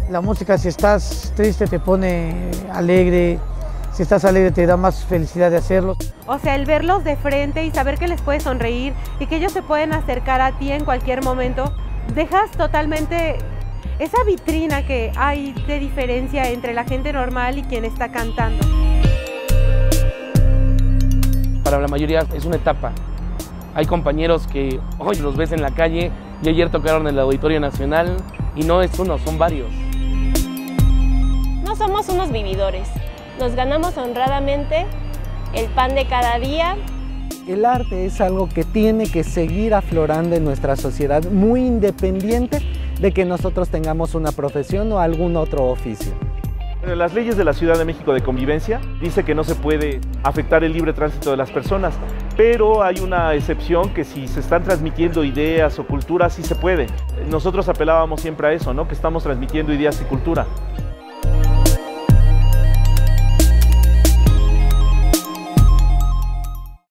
La música, si estás triste, te pone alegre, si estás alegre te da más felicidad de hacerlo. O sea, el verlos de frente y saber que les puedes sonreír y que ellos se pueden acercar a ti en cualquier momento, dejas totalmente esa vitrina que hay de diferencia entre la gente normal y quien está cantando. Para la mayoría es una etapa. Hay compañeros que hoy los ves en la calle y ayer tocaron en el Auditorio Nacional y no es uno, son varios. No somos unos vividores, nos ganamos honradamente el pan de cada día. El arte es algo que tiene que seguir aflorando en nuestra sociedad, muy independiente de que nosotros tengamos una profesión o algún otro oficio. Las leyes de la Ciudad de México de convivencia dice que no se puede afectar el libre tránsito de las personas, pero hay una excepción que si se están transmitiendo ideas o cultura sí se puede. Nosotros apelábamos siempre a eso, ¿no? Que estamos transmitiendo ideas y cultura.